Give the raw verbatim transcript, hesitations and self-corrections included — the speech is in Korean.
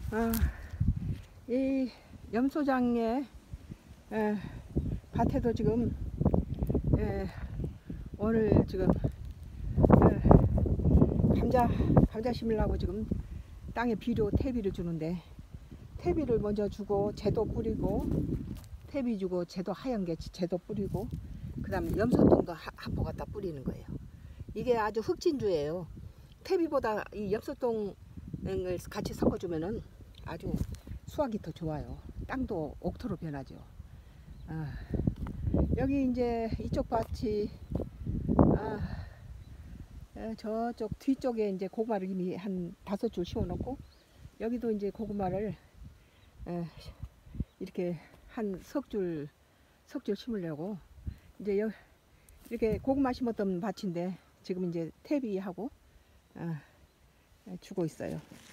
아, 이 염소장의 에, 밭에도 지금 에, 오늘 지금 에, 감자 감자 심으려고 지금 땅에 비료 퇴비를 주는데, 퇴비를 먼저 주고 제도 뿌리고, 퇴비 주고 제도 하얀 게 제도 뿌리고, 그 다음에 염소똥도 한포 갖다 뿌리는 거예요. 이게 아주 흑진주예요. 퇴비보다 이 염소똥을 같이 섞어주면은 아주 수확이 더 좋아요. 땅도 옥토로 변하죠. 아, 여기 이제 이쪽 밭이 아, 저쪽 뒤쪽에 이제 고구마를 이미 한 다섯 줄 심어 놓고, 여기도 이제 고구마를 에, 이렇게 한 석 줄 석 줄 심으려고 이제 여, 이렇게 고구마 심었던 밭인데 지금 이제 퇴비하고 아, 주고 있어요.